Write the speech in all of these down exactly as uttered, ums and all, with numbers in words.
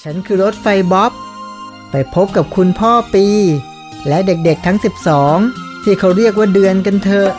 ฉันคือรถไฟบ๊อบไปพบกับคุณพ่อปีและเด็กๆทั้งสิบสองที่เขาเรียกว่าเดือนกันเถอะ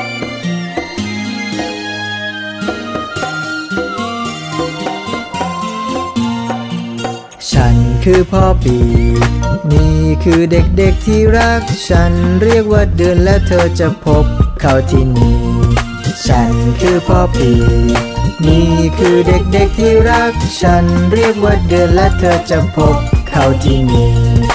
ฉันคือพ่อปีนี่คือเด็กๆที่รักฉันเรียกว่าเดือนและเธอจะพบเขาที่นี่ฉันคือพ่อปีนี่คือเด็กๆที่รักฉันเรียกว่าเดือนและเธอจะพบเขาที่นี่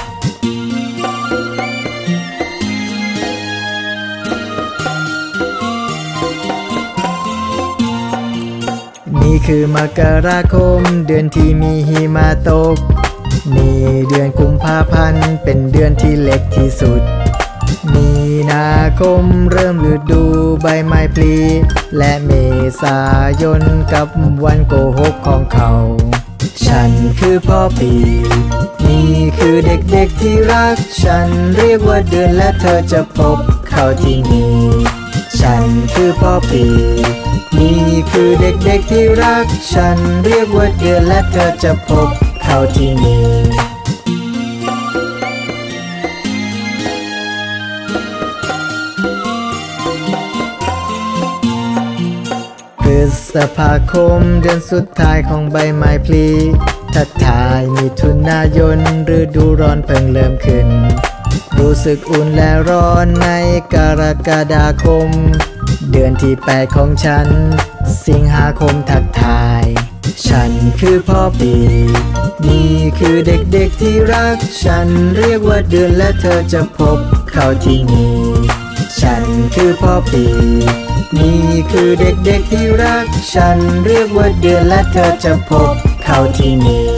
นี่คือมกราคมเดือนที่มีหิมะตกนี่เดือนกุมภาพันธ์เป็นเดือนที่เล็กที่สุดมีนาคมเริ่มฤดูใบไม้ผลิและเมษายนกับวันโกหกของเขาฉันคือพ่อปีนี่คือเด็กๆที่รักฉันเรียกว่าเดือนและเธอจะพบเขาที่นี่ฉันคือพ่อปีนี่คือเด็กๆที่รักฉันเรียกว่าเดือนและเธอจะพบเขาที่นี่พฤษภาคมเดือนสุดท้ายของใบไม้ผลิทัดทายมิถุนายนฤดูร้อนเพิ่งเริ่มขึ้นรู้สึกอุ่นและร้อนในกรกฎาคมเดือนที่แปดของฉันสิงหาคมทักทายฉันคือพ่อปีนี่คือเด็กๆที่รักฉันเรียกว่าเดือนและเธอจะพบเขาที่นี่ฉันคือพ่อปีนี่คือเด็กๆที่รักฉันเรียกว่าเดือนและเธอจะพบเขาที่นี่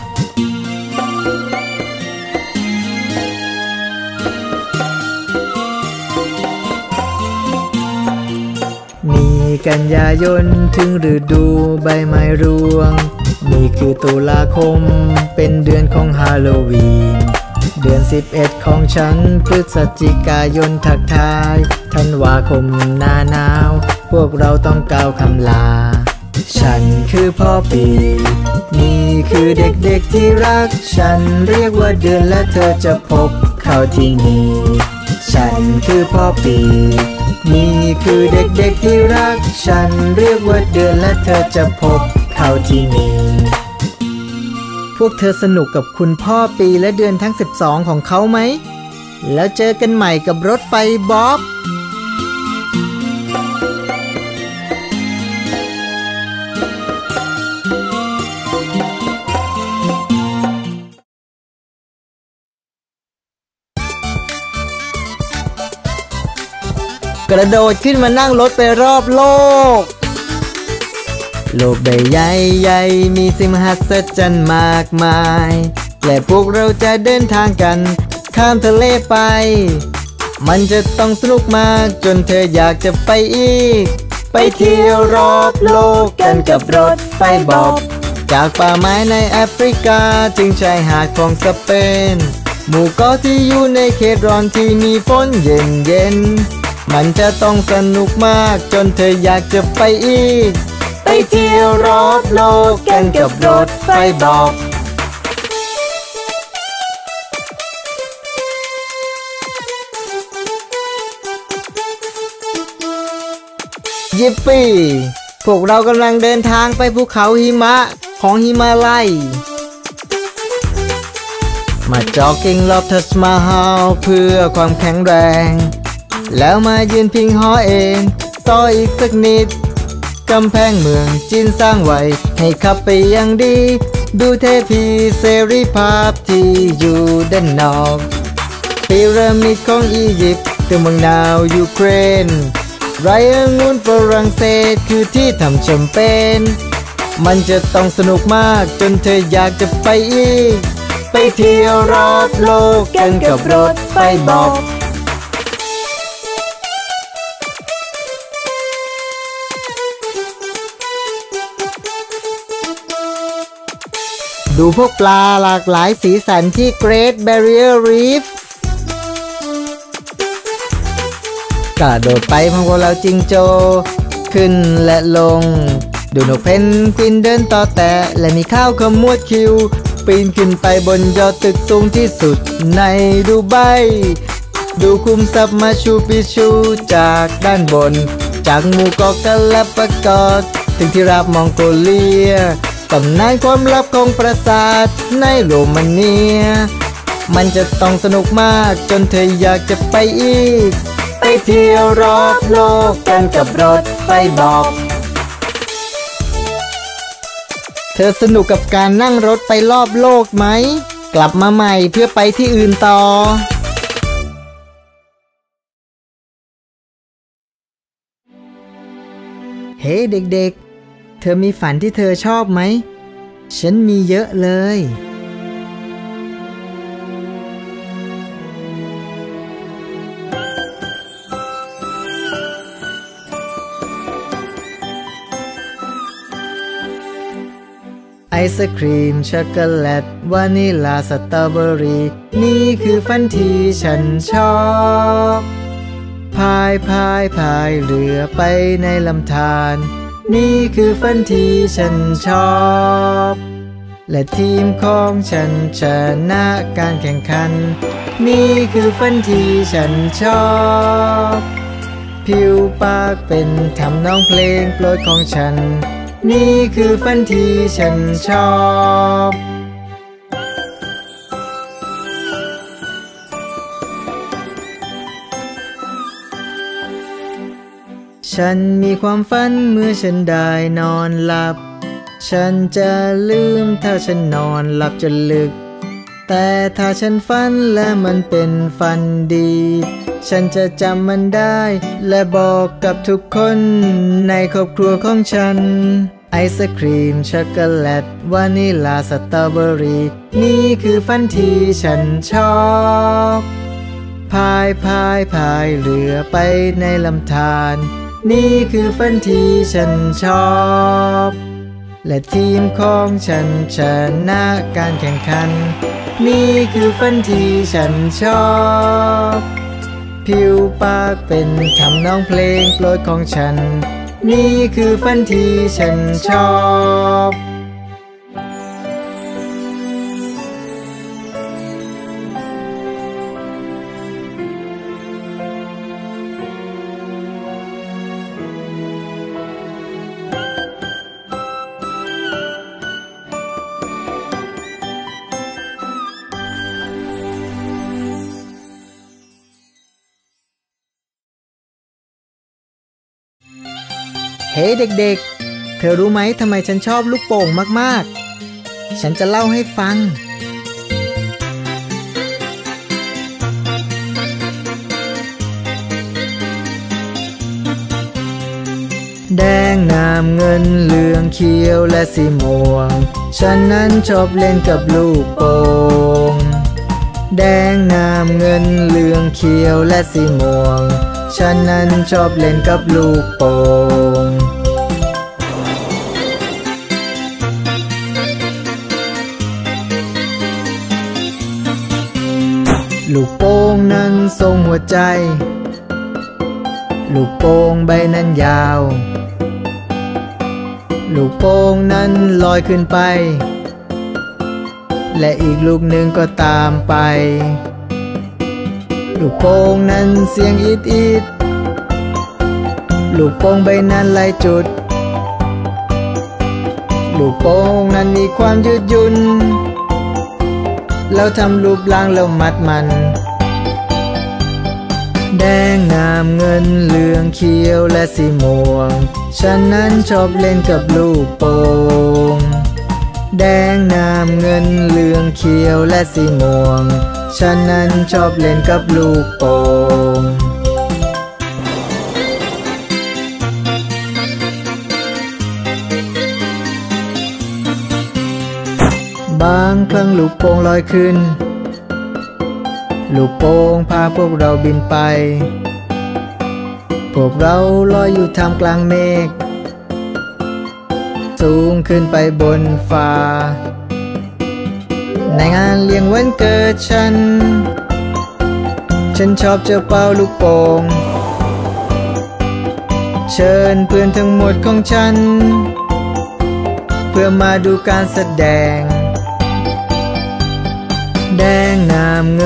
นี่กันยายนถึงฤดูใบไม้ร่วงนี่คือตุลาคมเป็นเดือนของฮาโลวีนเดือนสิบเอ็ดของฉันพฤศจิกายนทักทายธันวาคมหน้าหนาวพวกเราต้องกล่าวคำลาฉันคือพ่อปีนี่คือเด็กๆที่รักฉันเรียกว่าเดือนและเธอจะพบเขาที่นี่ฉันคือพ่อปีนี่คือเด็กๆที่รักฉันเรียกว่าเดือนและเธอจะพบเขาที่นี่พวกเธอสนุกกับคุณพ่อปีและเดือนทั้งสิบสองของเขาไหมแล้วเจอกันใหม่กับรถไฟบ๊อบกระโดดขึ้นมานั่งรถไปรอบโลกโลกใบใหญ่ใหญ่มีสิ่งมหัศจรรย์มากมายและพวกเราจะเดินทางกันข้ามทะเลไปมันจะต้องสนุกมากจนเธออยากจะไปอีกไปเที่ยวรอบโลกกันกับรถไฟบ๊อบจากป่าไม้ในแอฟริกาถึงชายหาดของสเปนหมู่เกาะที่อยู่ในเขตร้อนที่มีฝนเย็นเย็นมันจะต้องสนุกมากจนเธออยากจะไปอีกไปเที่ยวรอบโลกกันกับรถไฟบ๊อบยิปปี้พวกเรากำลังเดินทางไปภูเขาหิมะของหิมาลัยมาจ็อกกิ้งรอบทัชมาฮาลเพื่อความแข็งแรงแล้วมายืนพิงหอเองต่ออีกสักนิดกำแพงเมืองจีนสร้างไว้ให้ขับไปอย่างดีดูเทพีเสรีภาพที่อยู่ด้านนอกพีระมิดของอียิปต์คือเมืองนาวยูเครนไรองุ่นฝรั่งเศสคือที่ทำแชมเปญมันจะต้องสนุกมากจนเธออยากจะไปอีกไปเที่ยวรอบโลกกันกับรถไฟบ๊อบดูพวกปลาหลากหลายสีสันที่ Great Barrier Reef กระโดดไปพร้อมกับเราจิงโจ้ขึ้นและลงดูนกเพนกวินเดินต่อแตะและมีข้าวขมวดคิวปีนขึ้นไปบนยอดตึกสูงที่สุดในดูไบดูคุมทรัพย์มาชูปิชูจากด้านบนจากหมู่เกาะกาลาปากอสถึงที่ราบมองโกเลียตำนานความลับของปราสาทในโรมาเนียมันจะต้องสนุกมากจนเธออยากจะไปอีกไปเที่ยวรอบโลกกันกับรถไฟบอกเธอสนุกกับการนั่งรถไปรอบโลกไหมกลับมาใหม่เพื่อไปที่อื่นต่อเฮ้ hey, เด็กๆเธอมีฝันที่เธอชอบไหมฉันมีเยอะเลยไอศครีมช็อกโกแลตวานิลาสตรอเบอรี่นี่คือฝันที่ฉันชอบพายพายพายเรือไปในลำธารนี่คือฝันที่ฉันชอบและทีมของฉันชนะการแข่งขันนี่คือฝันที่ฉันชอบผิวปากเป็นทำนองเพลงโปรดของฉันนี่คือฝันที่ฉันชอบฉันมีความฝันเมื่อฉันได้นอนหลับฉันจะลืมถ้าฉันนอนหลับจนลึกแต่ถ้าฉันฝันและมันเป็นฝันดีฉันจะจำมันได้และบอกกับทุกคนในครอบครัวของฉันไอศครีมช็อกโกแลตวานิลาสตรอเบอรี่นี่คือฝันที่ฉันชอบพายพายพายเรือไปในลำธารนี่คือฝันที่ฉันชอบและทีมของฉันชนะการแข่งขันนี่คือฝันที่ฉันชอบผิวปากเป็นทำนองเพลงโปรดของฉันนี่คือฝันที่ฉันชอบเฮ้ hey, เด็กๆเธอรู้ไหมทำไมฉันชอบลูกโป่งมากๆฉันจะเล่าให้ฟังแดงงามเงินเหลืองเขียวและสีม่วงฉันนั้นชอบเล่นกับลูกโป่งแดงงามเงินเหลืองเขียวและสีม่วงฉันนั้นชอบเล่นกับลูกโป่งลูกโป่งนั้นทรงหัวใจลูกโป่งใบนั้นยาวลูกโป่งนั้นลอยขึ้นไปและอีกลูกหนึ่งก็ตามไปลูกโป่งนั้นเสียงอีดอีดลูกโป่งใบนั้นหลายจุดลูกโป่งนั้นมีความยืดหยุ่นแล้วทำรูปร่างแล้วมัดมันแดงงามเงินเหลืองเขียวและสีม่วงฉันนั้นชอบเล่นกับลูกโป่งแดงงามเงินเหลืองเขียวและสีม่วงฉันนั้นชอบเล่นกับลูกโป่งบางครั้งลูกโป่งลอยขึ้นลูกโป่งพาพวกเราบินไปพวกเราลอยอยู่ท่ามกลางเมฆสูงขึ้นไปบนฟ้าในงานเลี้ยงวันเกิดฉันฉันชอบจะเป่าลูกโป่งเชิญเพื่อนทั้งหมดของฉันเพื่อมาดูการแสดง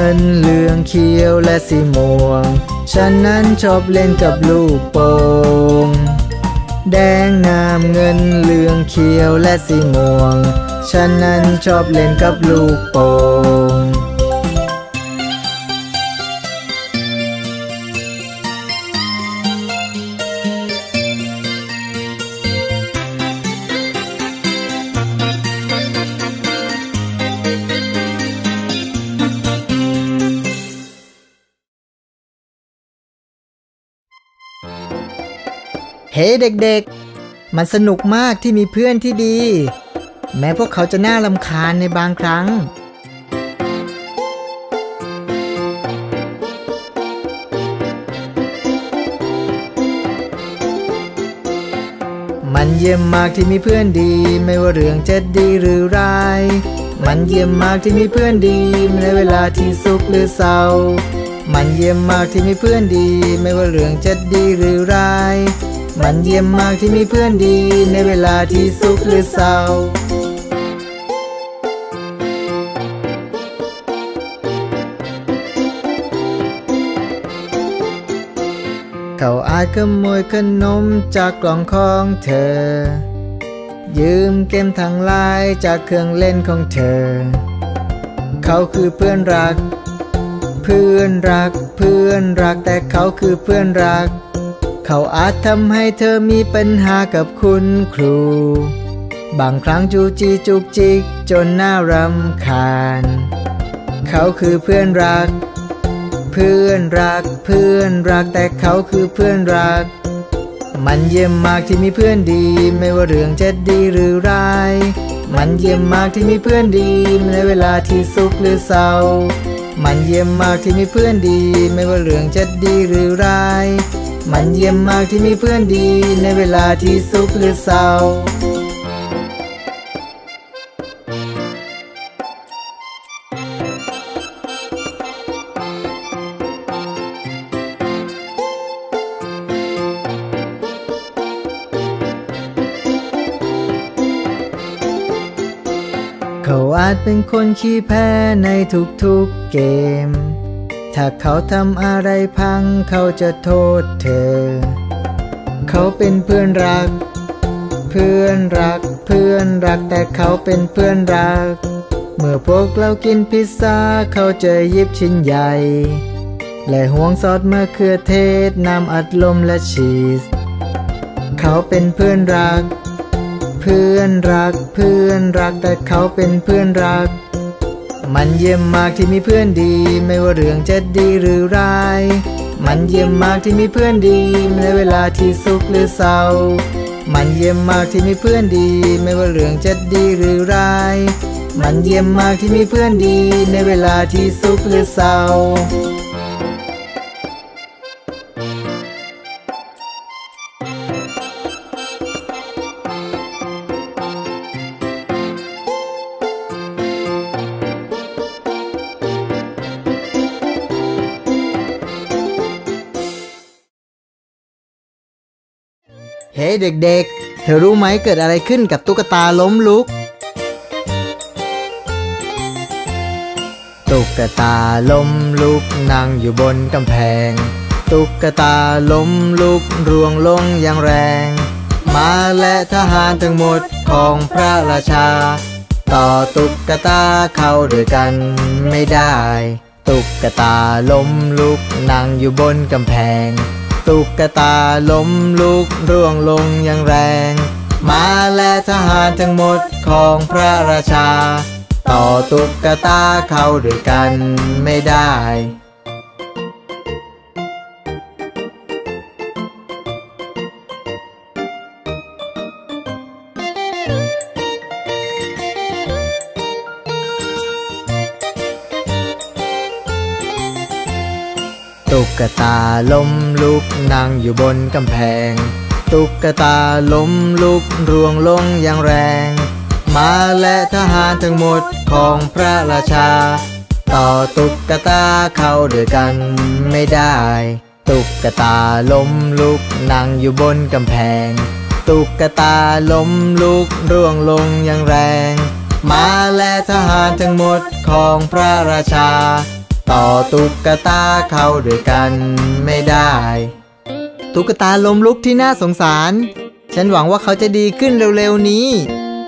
งินเหลืองเขียวและสีม่วงฉันนั้นชอบเล่นกับลูกโป่งแดงน้ำเงินเหลืองเขียวและสีม่วงฉันนั้นชอบเล่นกับลูกโป่งเฮ้ hey, เด็กๆมันสนุกมากที่มีเพื่อนที่ดีแม้พวกเขาจะน่ารำคาญในบางครั้งมันเยี่ยมมากที่มีเพื่อนดีไม่ว่าเรื่องจะดีหรือร้ายมันเยี่ยมมากที่มีเพื่อนดีในเวลาที่สุขหรือเศร้ามันเยี่ยมมากที่มีเพื่อนดีไม่ว่าเรื่องจะดีหรือร้ายมันเยี่ยมมากที่มีเพื่อนดีในเวลาที่สุขหรือเศร้าเขาอาจขโมยขนมจากกล่องของเธอยืมเกมทางไลน์จากเครื่องเล่นของเธอเขาคือเพื่อนรักเพื่อนรักเพื่อนรักแต่เขาคือเพื่อนรักเขาอาจทำให้เธอมีปัญหากับคุณครูบางครั้งจูจีจุกจิกจนน่ารำคาญเขาคือเพื่อนรักเพื่อนรักเพื่อนรักแต่เขาคือเพื่อนรักมันเยี่ยมมากที่มีเพื่อนดีไม่ว่าเรื่องจะดีหรือร้ายมันเยี่ยมมากที่มีเพื่อนดีในเวลาที่สุขหรือเศร้ามันเยี่ยมมากที่มีเพื่อนดีไม่ว่าเรื่องจะดีหรือร้ายมันเยี่ยมมากที่มีเพื่อนดีในเวลาที่สุขหรือเศร้าเขาอาจเป็นคนขี้แพ้ในทุกๆเกมถ้าเขาทำอะไรพังเขาจะโทษเธอเขาเป็นเพื่อนรักเพื่อนรักเพื่อนรักแต่เขาเป็นเพื่อนรักเมื่อพวกเรากินพิซซ่าเขาจะหยิบชิ้นใหญ่และห่วงซอสมะเขือเทศน้ำอัดลมและชีสเขาเป็นเพื่อนรักเพื่อนรักเพื่อนรักแต่เขาเป็นเพื่อนรักมันเยี่ยมมากที่มีเพื่อนดีไม่ว่าเรื่องจะดีหรือร้ายมันเยี่ยมมากที่มีเพื่อนดีในเวลาที่สุขหรือเศร้ามันเยี่ยมมากที่มีเพื่อนดีไม่ว่าเรื่องจะดีหรือร้ายมันเยี่ยมมากที่มีเพื่อนดีในเวลาที่สุขหรือเศร้าเฮ้ hey, เด็กๆเธอรู้ไหมเกิดอะไรขึ้นกับตุ๊กตาล้มลุกตุ๊กตาล้มลุกนั่งอยู่บนกำแพงตุ๊กตาล้มลุกร่วงลงอย่างแรงม้าและทหารทั้งหมดของพระราชาต่อตุ๊กตาเข้าด้วยกันไม่ได้ตุ๊กตาล้มลุกนั่งอยู่บนกำแพงตุ๊กตาล้มลุกร่วงลงอย่างแรงม้าและทหารทั้งหมดของพระราชาต่อตุ๊กตาเข้าด้วยกันไม่ได้ตุ๊กตาล้มลุกนั่งอยู่บนกำแพงตุ๊กตาล้มลุกร่วงลงอย่างแรงม้าและทหารทั้งหมดของพระราชาต่อตุ๊กตาเข้าด้วยกันไม่ได้ตุ๊กตาล้มลุกนั่งอยู่บนกำแพงตุ๊กตาล้มลุกร่วงลงอย่างแรงม้าและทหารทั้งหมดของพระราชาต่อตุ๊กตาเข้าด้วยกันไม่ได้ตุ๊กตาล้มลุกที่น่าสงสารฉันหวังว่าเขาจะดีขึ้นเร็วๆนี้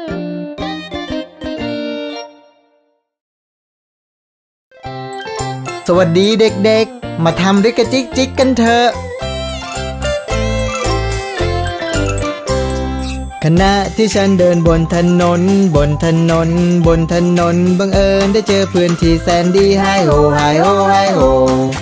สวัสดีเด็กๆมาทำริกะจิกจิกกันเถอะขณะที่ฉันเดินบนถนนบนถนนบนถนนบังเอิญได้เจอเพื่อนที่แสนดีไฮโฮไฮโฮไฮโฮ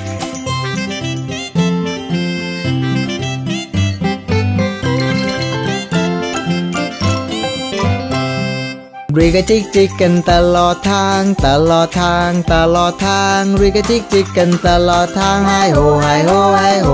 ริกะจิกจิกกันตลอดทางตลอดทางตลอดทางริกะจิกจิกกันตลอดทางไฮโฮไฮโฮไฮโฮ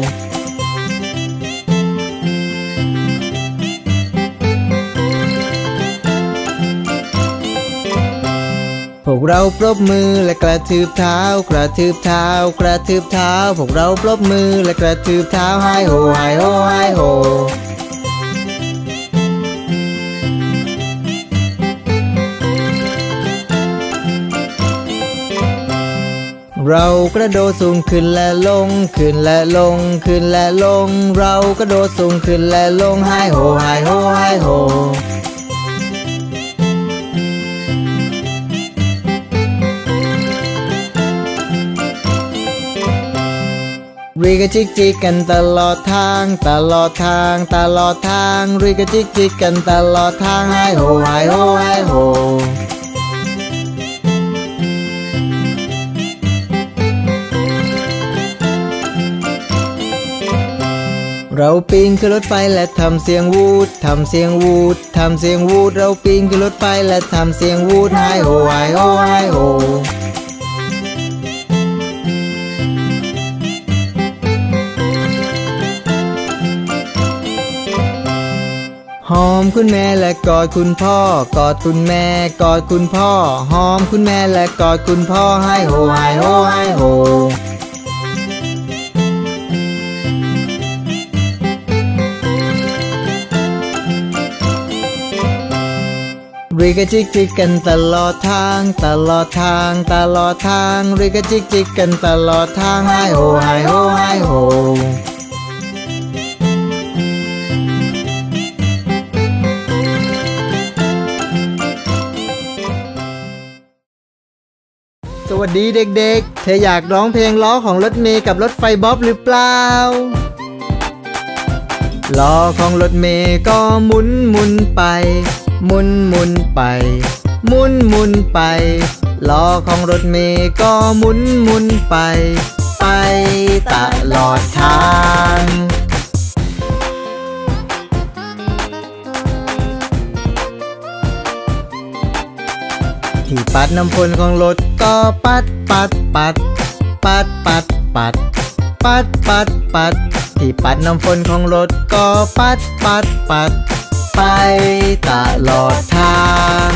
พวกเราปรบมือและกระทืบเท้ากระทืบเท้ากระทืบเท้าพวกเราปรบมือและกระทืบเท้าไฮโฮไฮโฮไฮโฮเรากระโดดสูงขึ้นและลงขึ้นและลงขึ้นและลงเรากระโดดสูงขึ้นและลงไฮโฮไฮโฮไฮโฮริกะจิกจิกกันตลอดทางตลอดทางตลอดทางริกะจิกจิกกันตลอดทางไฮโฮไฮโฮไฮโฮเราปีนขึ้นรถไฟและทำเสียงวูดทำเสียงวูดทำเสียงวูดเราปีนขึ้นรถไฟและทำเสียงวูดไฮโฮไฮโฮไฮโฮหอมคุณแม่และกอดคุณพ่อกอดคุณแม่กอดคุณพ่อหอมคุณแม่และกอดคุณพ่อไฮโฮไฮโฮไฮโฮริกะจิกจิกกันตลอดทางตลอดทางตลอดทางริกะจิกจิกกันตลอดทางไฮโฮไฮโฮไฮโฮสวัสดีเด็กๆเธออยากร้องเพลงล้อของรถเมล์กับรถไฟบ๊อบหรือเปล่าล้อของรถเมล์ก็หมุนหมุนไปหมุนหมุนไปหมุนหมุนไปล้อของรถเมล์ก็หมุนหมุนไปไปตลอดทางที่ปัดน้ำฝนของรถก็ปัดปัดปัดปัดปัดปัดปัดปัดปัดที่ปัดน้ำฝนของรถก็ปัดปัดปัดไปตลอดทาง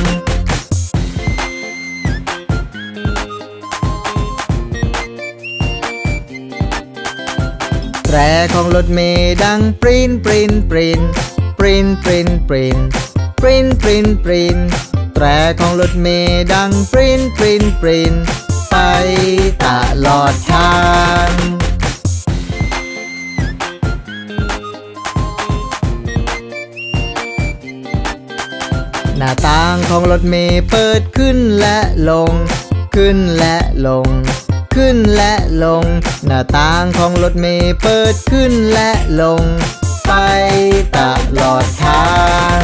แตรของรถเมล์ดังปริ้นปริ้นปริ้นปริ้นปริ้นปริ้นปริ้นปริ้นปริ้นแตรของรถเมล์ดังปริ้นปริ้นปริ้นไปตลอดทางหน้าต่างของรถเมล์เปิดขึ้นและลงขึ้นและลงขึ้นและลงหน้าต่างของรถเมล์เปิดขึ้นและลงไปตลอดทาง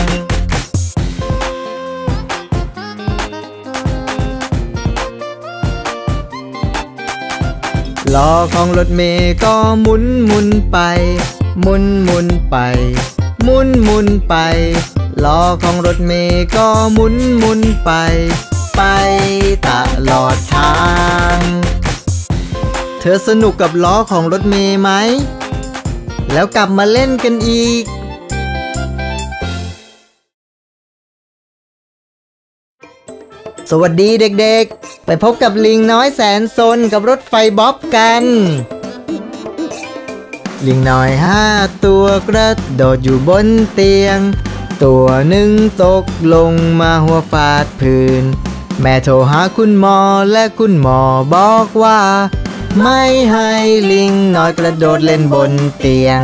ล้อของรถเมล์ก็หมุนหมุนไปหมุนหมุนไปหมุนหมุนไปล้อของรถเมล์ก็หมุนหมุนไปไปตลอดทางเธอสนุกกับล้อของรถเมล์ไหมแล้วกลับมาเล่นกันอีกสวัสดีเด็กๆไปพบกับลิงน้อยแสนซนกับรถไฟบ๊อบกันลิงน้อยห้าตัวกระโดดอยู่บนเตียงตัวหนึ่งตกลงมาหัวฟาดพื้นแม่โทรหาคุณหมอและคุณหมอบอกว่าไม่ให้ลิงน้อยกระโดดเล่นบนเตียง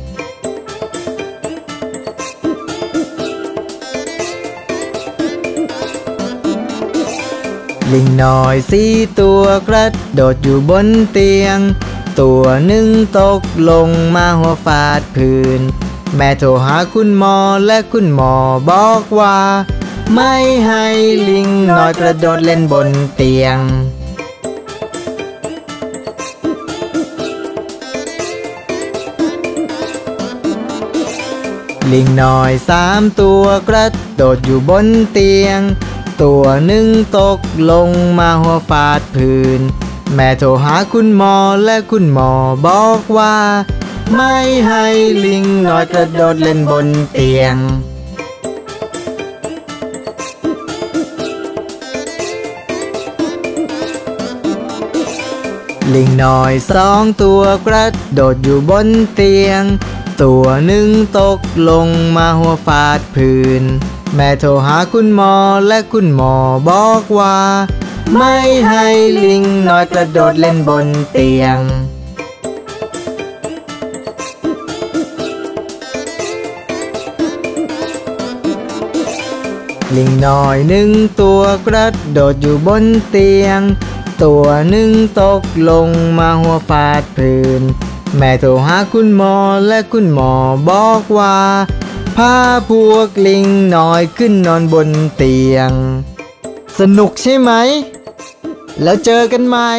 ลิงน้อยสี่ตัวกระโดดอยู่บนเตียงตัวหนึ่งตกลงมาหัวฟาดพื้นแม่โทรหาคุณหมอและคุณหมอบอกว่าไม่ให้ลิงน้อยกระโดดเล่นบนเตียงลิงน้อยสามตัวกระโดดอยู่บนเตียงตัวหนึ่งตกลงมาหัวฟาดพื้นแม่โทรหาคุณหมอและคุณหมอบอกว่าไม่ให้ลิงน้อยกระโดดเล่นบนเตียงลิงน้อยสองตัวกระโดดอยู่บนเตียงตัวหนึ่งตกลงมาหัวฟาดพื้นแม่โทรหาคุณหมอและคุณหมอบอกว่าไม่ให้ลิงน้อยกระโดดเล่นบนเตียงลิงน้อยหนึ่งตัวกระโดดอยู่บนเตียงตัวหนึ่งตกลงมาหัวฟาดพื้นแม่โทรหาคุณหมอและคุณหมอบอกว่าพาพวกลิงน้อยขึ้นนอนบนเตียงสนุกใช่ไหมแล้วเจอกันใหม่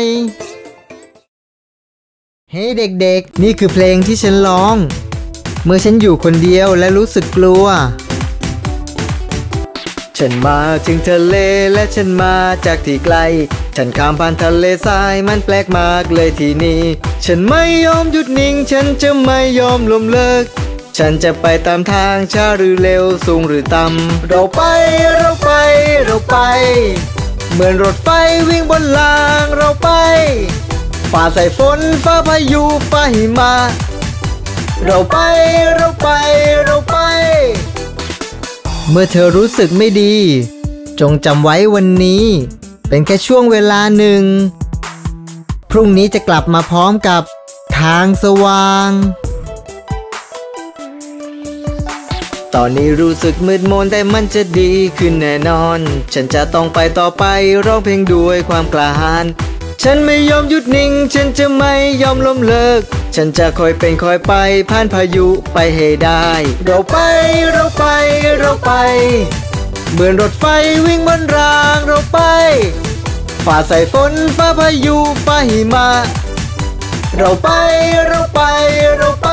เฮ้ hey เด็กๆนี่คือเพลงที่ฉันร้องเมื่อฉันอยู่คนเดียวและรู้สึกกลัวฉันมาถึงทะเลและฉันมาจากที่ไกลฉันข้ามผ่านทะเลทรายมันแปลกมากเลยที่นี่ฉันไม่ยอมหยุดนิ่งฉันจะไม่ยอมล้มเลิกฉันจะไปตามทางช้าหรือเร็วสูงหรือต่ำเราไปเราไปเราไปเหมือนรถไฟวิ่งบนรางเราไปฝ่าสายฝนฝ่าพายุฝ่าหิมะเราไปเราไปเราไปเมื่อเธอรู้สึกไม่ดีจงจำไว้วันนี้เป็นแค่ช่วงเวลาหนึ่งพรุ่งนี้จะกลับมาพร้อมกับทางสว่างตอนนี้รู้สึกมืดมนแต่มันจะดีขึ้นแน่นอนฉันจะต้องไปต่อไปร้องเพลงด้วยความกล้าหาญฉันไม่ยอมหยุดนิ่งฉันจะไม่ยอมล้มเลิกฉันจะคอยเป็นคอยไปผ่านพายุไปให้ได้เราไปเราไปเราไปเหมือนรถไฟวิ่งบนรางเราไปฝ่าสายฝนฝ่าพายุฝ่าหิมะเราไปเราไปเราไป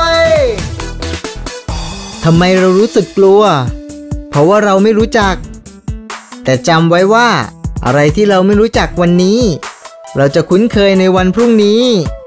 ทำไมเรารู้สึกกลัวเพราะว่าเราไม่รู้จักแต่จำไว้ว่าอะไรที่เราไม่รู้จักวันนี้เราจะคุ้นเคยในวันพรุ่งนี้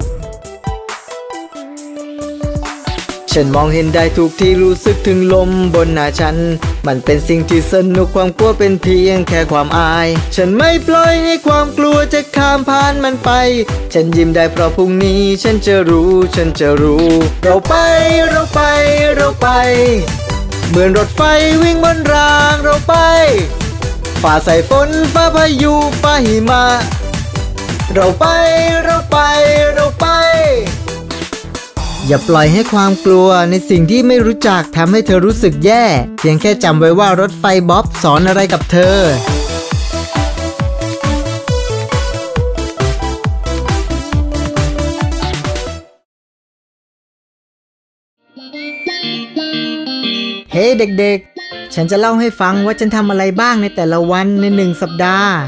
ฉันมองเห็นได้ทุกที่รู้สึกถึงลมบนหน้าฉันมันเป็นสิ่งที่สนุกความกลัวเป็นเพียงแค่ความอายฉันไม่ปล่อยให้ความกลัวจะข้ามผ่านมันไปฉันยิ้มได้เพราะพรุ่งนี้ฉันจะรู้ฉันจะรู้เราไปเราไปเราไปเหมือนรถไฟวิ่งบนรางเราไปฝ่าสายฝนฝ่าพายุฝ่าหิมะเราไปเราไปเราไปอย่าปล่อยให้ความกลัวในสิ่งที่ไม่รู้จักทำให้เธอรู้สึกแย่เพียงแค่จำไว้ว่ารถไฟบ๊อบสอนอะไรกับเธอเฮ้ hey เด็กๆฉันจะเล่าให้ฟังว่าฉันทำอะไรบ้างในแต่ละวันในหนึ่งสัปดาห์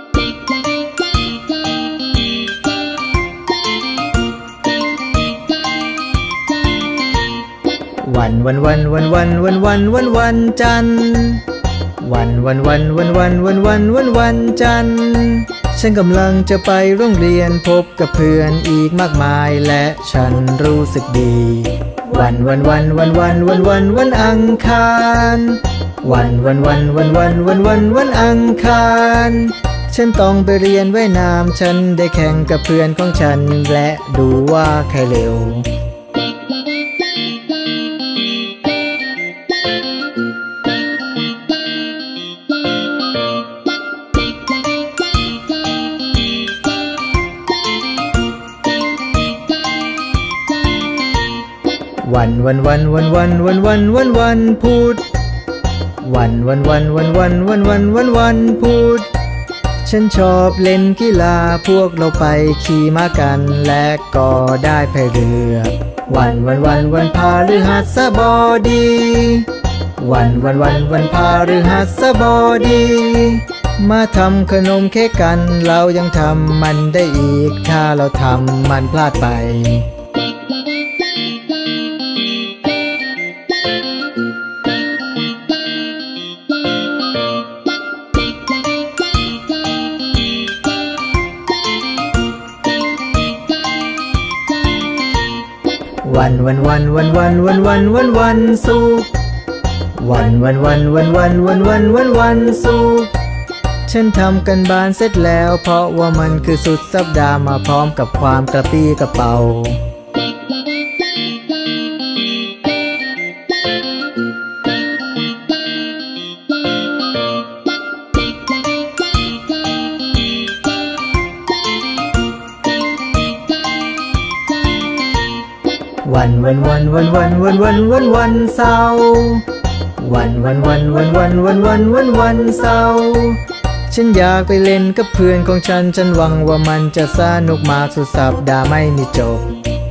วันวันวันวันวันวันวันวันวันจันทร์วันวันวันวันวันวันวันวันวันจันทร์ฉันกำลังจะไปโรงเรียนพบกับเพื่อนอีกมากมายและฉันรู้สึกดีวันวันวันวันวันวันวันวันอังคารวันวันวันวันวันวันวันวันอังคารฉันต้องไปเรียนว่ายน้ำฉันได้แข่งกับเพื่อนของฉันและดูว่าใครเร็ววันวันวันวันวันวันวันวันวันพุธวันวันวันวันวันวันวันวันวันพุธฉันชอบเล่นกีฬาพวกเราไปขี่ม้ากันและก็ได้พายเรือวันวันวันวันพฤหัสบดีวันวันวันวันพฤหัสบดีมาทำขนมเค้กกันเรายังทำมันได้อีกถ้าเราทำมันพลาดไปวันวันวันวันวันวันวันวันวันศุกร์วันวันวันวันวันวันวันวันวันศุกร์ฉันทำกันบ้านเสร็จแล้วเพราะว่ามันคือสุดสัปดาห์มาพร้อมกับความกระปรี้กระเป๋าวันวันวันวันวันวันวันวันวันเสาร์วันวันวันวันวันวันวันวันวันเสาร์ฉันอยากไปเล่นกับเพื่อนของฉันฉันหวังว่ามันจะสนุกมากสุดสัปดาห์ไม่มีจบ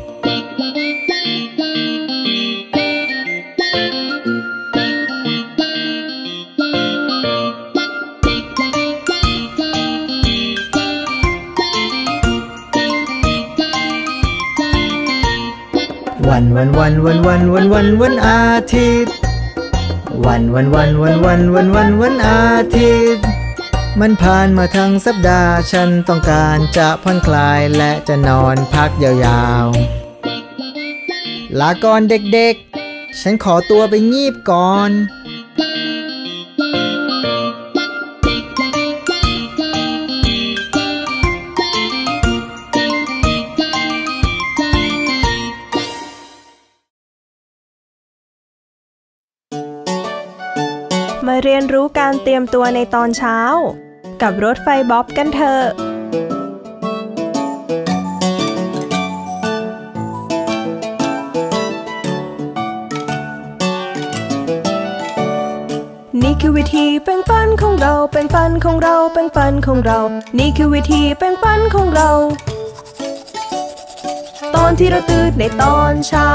วันวันวันวันวันวันวันวันอาทิตย์วันวันวันวันวันวันวันวันอาทิตย์มันผ่านมาทั้งสัปดาห์ฉันต้องการจะผ่อนคลายและจะนอนพักยาวๆลาก่อนเด็กๆฉันขอตัวไปงีบก่อนมาเรียนรู้การเตรียมตัวในตอนเช้ากับรถไฟบ๊อบกันเถอะนี่คือวิธีแปรงฟันของเราแปรงฟันของเราแปรงฟันของเรานี่คือวิธีแปรงฟันของเราตอนที่เราตื่นในตอนเช้า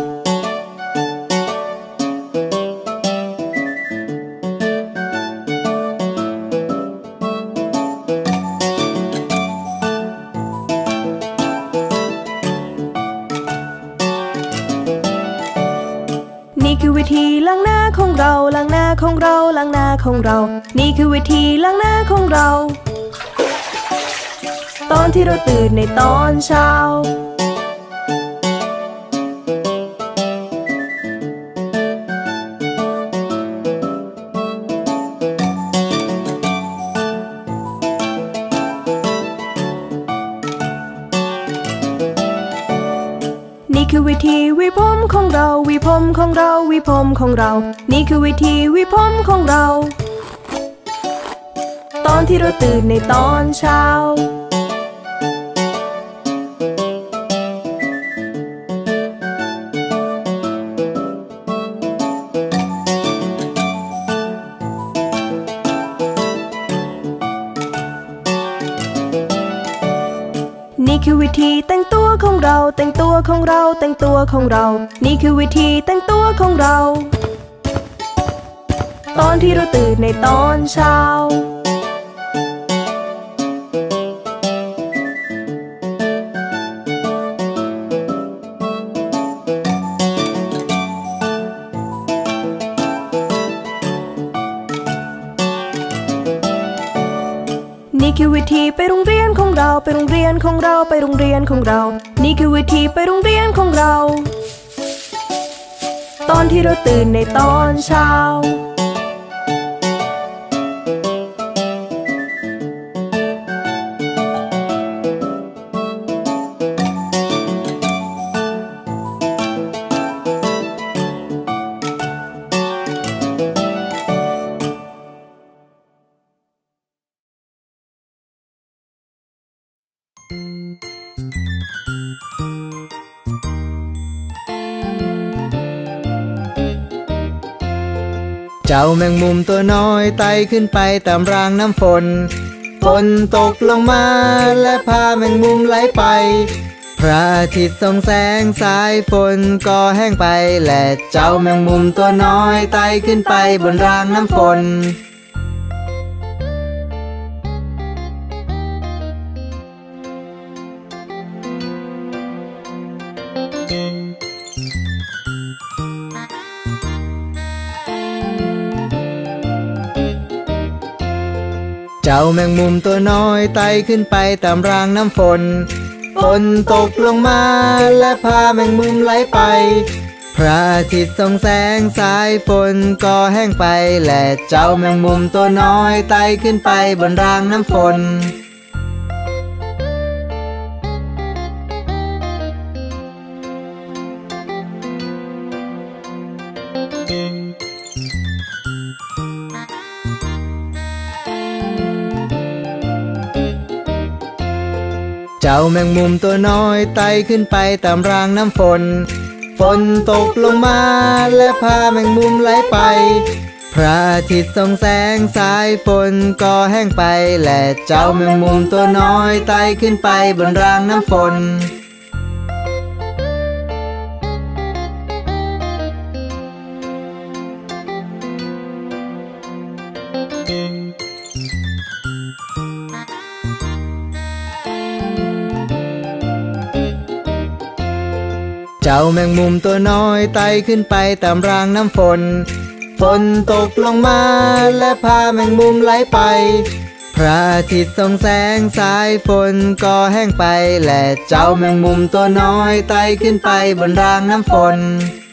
นี่คือวิธีล้างหน้าของเราล้างหน้าของเราล้างหน้าของเรานี่คือวิธีล้างหน้าของเราตอนที่เราตื่นในตอนเช้านี่คือวิธีหวีผมของเราหวีผมของเราหวีผมของเรานี่คือวิธีหวีผมของเราตอนที่เราตื่นในตอนเช้านี่คือวิธีแต่งตัวของเราแต่งตัวของเราแต่งตัวของเรานี่คือวิธีแต่งตัวของเราตอนที่เราตื่นในตอนเช้านี่คือวิธีไปโรงเรียนของเราไปโรงเรียนของเราไปโรงเรียนของเรานี่คือวิธีไปโรงเรียนของเราตอนที่เราตื่นในตอนเช้าเจ้าแมงมุมตัวน้อยไต่ขึ้นไปตามรางน้ำฝนฝนตกลงมาและพาแมงมุมไหลไปพระอาทิตย์ส่องแสงสายฝนก็แห้งไปและเจ้าแมงมุมตัวน้อยไต่ขึ้นไปบนรางน้ำฝนเจ้าแมงมุมตัวน้อยไต่ขึ้นไปตามรางน้ำฝนฝนตกลงมาและพาแมงมุมไหลไปพระอาทิตย์ส่องแสงสายฝนก็แห้งไปและเจ้าแมงมุมตัวน้อยไต่ขึ้นไปบนรางน้ำฝนเจ้าแมงมุมตัวน้อยไต่ขึ้นไปตามรางน้ำฝนฝนตกลงมาและพาแมงมุมไหลไปพระอาทิตย์ส่องแสงสายฝนก็แห้งไปและเจ้าแมงมุมตัวน้อยไต่ขึ้นไปบนรางน้ำฝนเจ้าแมงมุมตัวน้อยไต่ขึ้นไปตามรางน้ำฝนฝนตกลงมาและพาแมงมุมไหลไปพระอาทิตย์ส่องแสงสายฝนก็แห้งไปและเจ้าแมงมุมตัวน้อยไต่ขึ้นไปบนรางน้ำฝน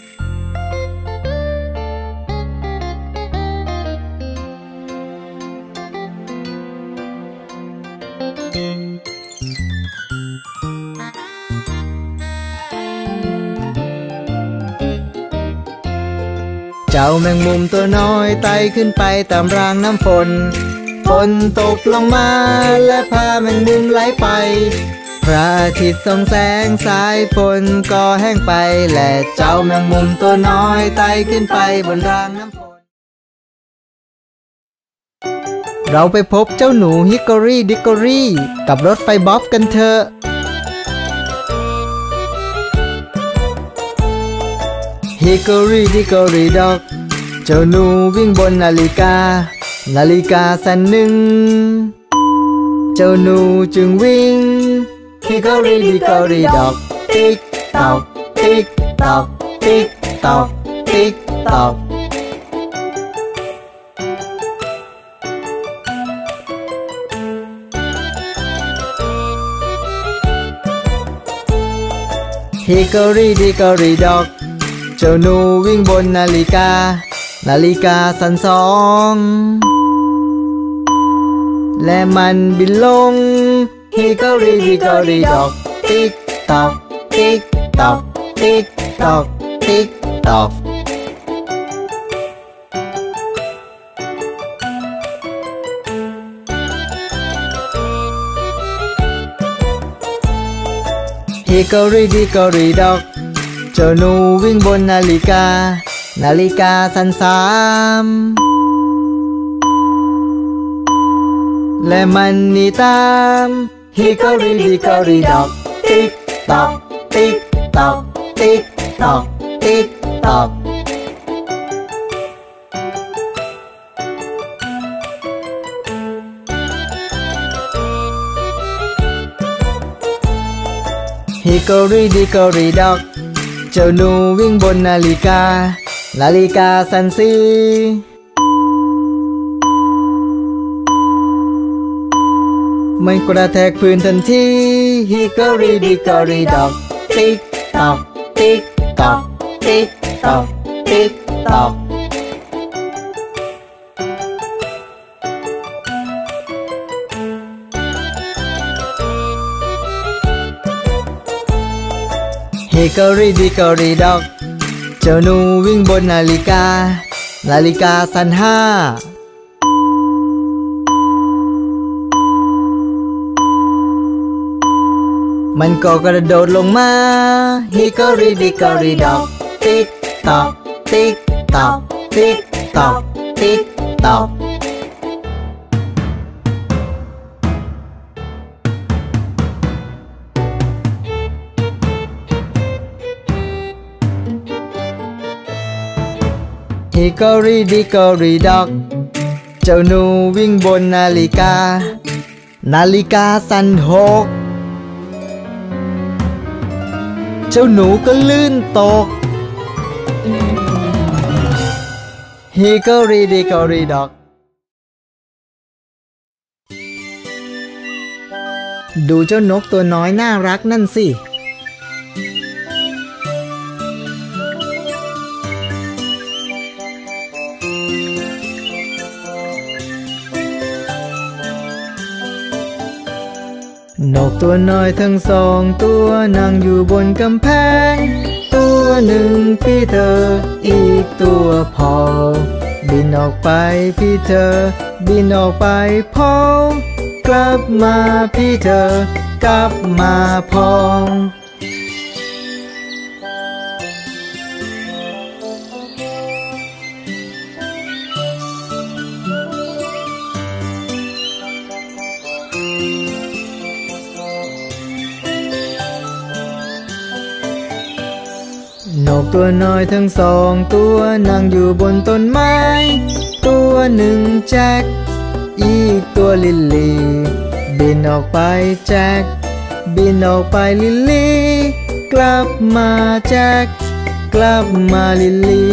เจ้าแมงมุมตัวน้อยไต่ขึ้นไปตามรางน้ำฝนฝนตกลงมาและพาแมงมุมไหลไปพระอาทิตย์ส่องแสงสายฝนก็แห้งไปและเจ้าแมงมุมตัวน้อยไต่ขึ้นไปบนรางน้ำฝนเราไปพบเจ้าหนูฮิกกอรี่ดิกกอรี่กับรถไฟบ๊อบกันเถอะฮิกกอรี่ดิกกอรี่ด็อกเจ้าหนูวิ่งบนนาฬิกานาฬิกาสั่นหนึ่งเจ้าหนูจึงวิ่งฮิกกอรี่ดิกกอรี่ด็อกติ๊กตอกติ๊กตอกติ๊กตอกติ๊กตอกฮิกกอรี่ดิกกอรี่ด็อกเจ้าหนูวิ่งบนนาฬิกานาฬิกาสั่นสองและมันบินลงฮิกกอรี่ดิกกอรี่ด็อกติ๊กตอกติ๊กตอกติ๊กตอกติ๊กตอกฮิกกอรี่ดิกกอรี่ด็อกเจ้าหนูวิ่งบนนาฬิกานาฬิกาสั่นสามและมันหนีตามฮิกกอรี่ดิกกอรี่ด็อกติ๊กตอกติ๊กตอกติ๊กตอกติ๊กตอกฮิกกอรี่ดิกกอรี่ด็อกเจ้าหนูวิ่งบนนาฬิกานาฬิกาสั่นสี่มันกระแทกพื้นทันทีฮิกกอรี่ดิกกอรี่ด็อกติ๊กตอกติ๊กตอกติ๊กตอกติ๊กตอกฮิกกอรี่ดิกกอรี่ด็อกเจ้าหนูวิ่งบนนาฬิกานาฬิกาสั่นห้ามันก็กระโดดลงมาฮิกกอรี่ดิกกอรี่ด็อกติ๊กตอกติ๊กตอกติ๊กตอกติ๊กตอกฮิกอรีดิกอรีด็อกเจ้าหนูวิ่งบนนาฬิกานาฬิกาสั่นหกเจ้าหนูก็ลื่นตกฮิกอรีดิกอรีด็อกดูเจ้านกตัวน้อยน่ารักนั่นสินกตัวน้อยทั้งสองตัวนั่งอยู่บนกำแพงตัวหนึ่งพี่เธออีกตัวพอบินออกไปพี่เธอบินออกไปพอกลับมาพี่เธอกลับมาพอนกตัวน้อยทั้งสองตัวนั่งอยู่บนต้นไม้ตัวหนึ่งแจ็คอีกตัวลิลลี่บินออกไปแจ็คบินออกไปลิลลี่กลับมาแจ็คกลับมาลิลลี่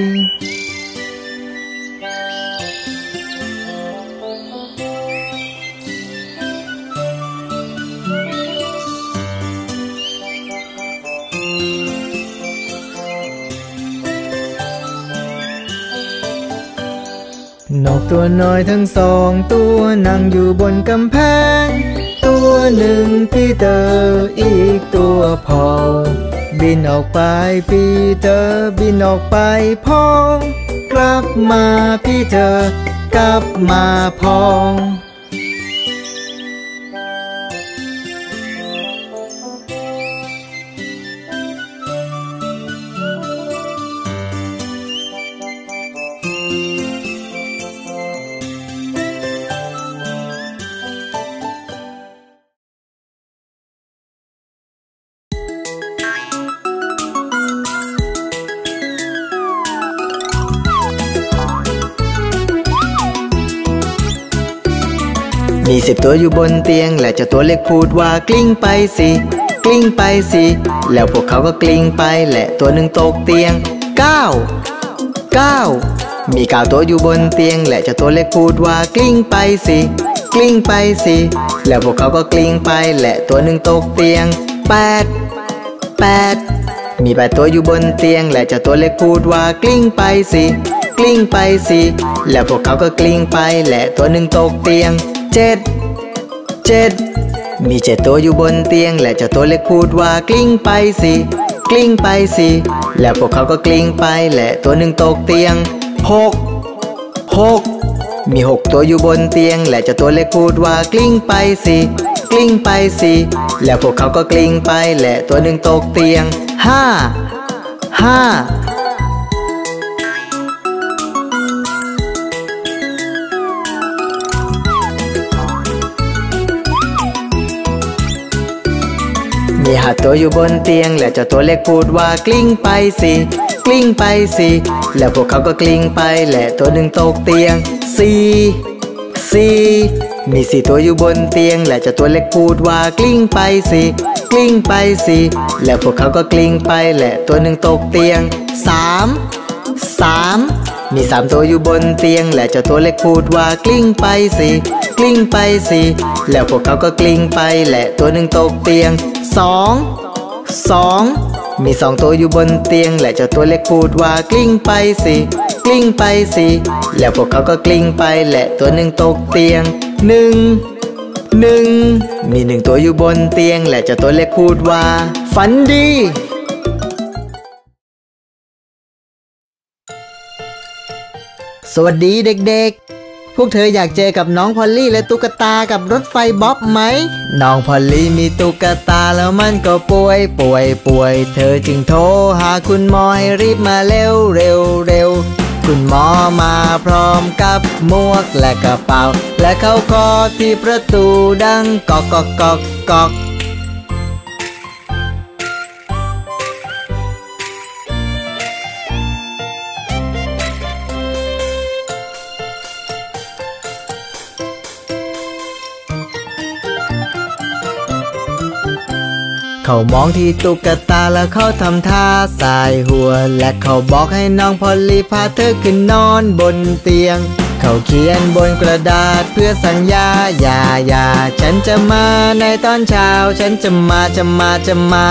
นกตัวน้อยทั้งสองตัวนั่งอยู่บนกำแพงตัวหนึ่งพี่เตอร์อีกตัวพอบินออกไปพี่เตอร์บินออกไปพอกลับมาพี่เตอร์กลับมาพอมีสิบตัวอยู่บนเตียงและเจ้าตัวเล็กพูดว่ากลิ้งไปสิกลิ้งไปสิแล้วพวกเขาก็กลิ้งไปและตัวหนึ่งตกเตียงเก้าเก้ามีเก้าตัวอยู่บนเตียงและเจ้าตัวเล็กพูดว่ากลิ้งไปสิกลิ้งไปสิแล้วพวกเขาก็กลิ้งไปและตัวหนึ่งตกเตียงแปดแปดมีแปดตัวอยู่บนเตียงและเจ้าตัวเล็กพูดว่ากลิ้งไปสิกลิ้งไปสิแล้วพวกเขาก็กลิ้งไปและตัวหนึ่งตกเตียงเจ็ดเจ็ดมีเจ็ดตัวอยู่บนเตียงและเจ้าตัวเล็กพูดว่ากลิ้งไปสิกลิ้งไปสิแล้วพวกเขาก็กลิ้งไปและตัวหนึ่งตกเตียงหกหกมีหกตัวอยู่บนเตียงและเจ้าตัวเล็กพูดว่ากลิ้งไปสิกลิ้งไปสิแล้วพวกเขาก็กลิ้งไปและตัวหนึ่งตกเตียงห้าห้ามีห้าตัวอยู่บนเตียงและเจ้าตัวเล็กพูดว่ากลิ้งไปสิกลิ้งไปสิแล้วพวกเขาก็กลิ้งไปและตัวหนึ่งตกเตียงสี่สี่มีสี่ตัวอยู่บนเตียงและเจ้าตัวเล็กพูดว่ากลิ้งไปสิกลิ้งไปสิแล้วพวกเขาก็กลิ้งไปและตัวหนึ่งตกเตียงสามสามมีสามตัวอยู่บนเตียงและเจ้าตัวเล็กพูดว่ากลิ้งไปสิกลิ้งไปสิแล้วพวกเขาก็กลิ้งไปและตัวหนึ่งตกเตียงสองสองมีสองตัวอยู่บนเตียงและเจ้าตัวเล็กพูดว่ากลิ้งไปสิกลิ้งไปสิแล้วพวกเขาก็กลิ้งไปและตัวหนึ่งตกเตียงหนึ่งหนึ่งมีหนึ่งตัวอยู่บนเตียงและเจ้าตัวเล็กพูดว่าฝันดีสวัสดีเด็กๆพวกเธออยากเจอกับน้องพอลลี่และตุ๊กตากับรถไฟบ๊อบไหมน้องพอลลี่มีตุ๊กตาแล้วมันก็ป่วยป่วยป่วยเธอจึงโทรหาคุณหมอให้รีบมาเร็วเร็วเร็วคุณหมอมาพร้อมกับหมวกและกระเป๋าและเขาเคาะที่ประตูดังก๊อกก๊อกก๊อกก๊อกเขามองที่ตุ๊กตาแล้วเขาทำท่าสายหัวและเขาบอกให้น้องพอลลี่พาเธอขึ้นนอนบนเตียงเขาเขียนบนกระดาษเพื่อสัญญาอย่าอย่าฉันจะมาในตอนเช้าฉันจะมาจะมาจะมา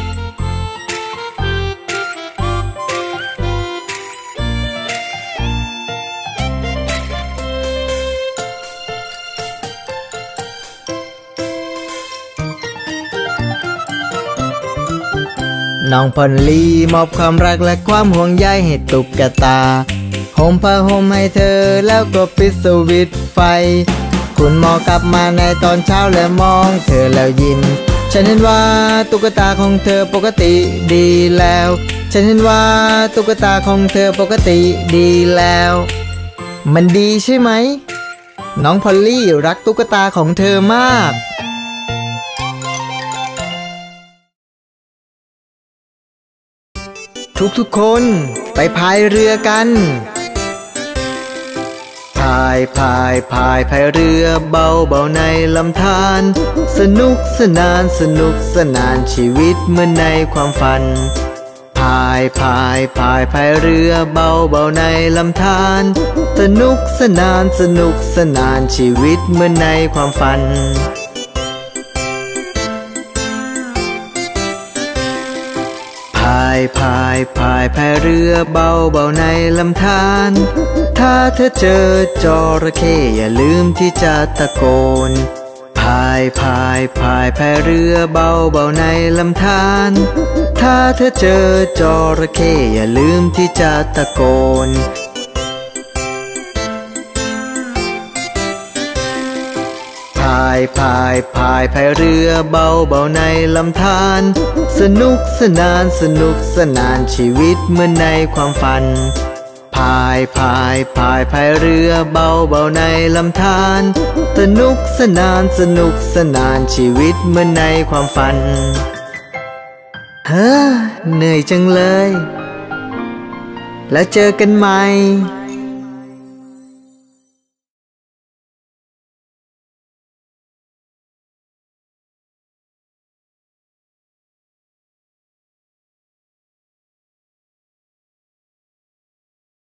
น้องพอลลี่มอบความรักและความห่วงใยให้ตุ๊กตาห่มผ้าห่มให้เธอแล้วก็ปิดสวิตช์ไฟคุณหมอกลับมาในตอนเช้าและมองเธอแล้วยิ้มฉันเห็นว่าตุ๊กตาของเธอปกติดีแล้วฉันเห็นว่าตุ๊กตาของเธอปกติดีแล้วมันดีใช่ไหมน้องพอลลี่รักตุ๊กตาของเธอมากทุกๆคนไปพายเรือกันพายพายพายพายเรือเบาเบาในลำธารสนุกสนานสนุกสนานชีวิตเหมือนในความฝันพายพายพายพายเรือเบาเบาในลำธารสนุกสนานสนุกสนานชีวิตเหมือนในความฝันพายพายพายพายเรือเบาเบาในลำธารถ้าเธอเจอจระเข้อย่าลืมที่จะตะโกนพายพายพายพายเรือเบาเบาในลำธารถ้าเธอเจอจระเข้อย่าลืมที่จะตะโกนพายพายพายพายเรือเบาเบาในลำธารสนุกสนานสนุกสนานชีวิตเหมือนในความฝันพายพายพายพายเรือเบาเบาในลำธารสนุกสนานสนุกสนานชีวิตเหมือนในความฝันเฮ้อเหนื่อยจังเลยแล้วเจอกันใหม่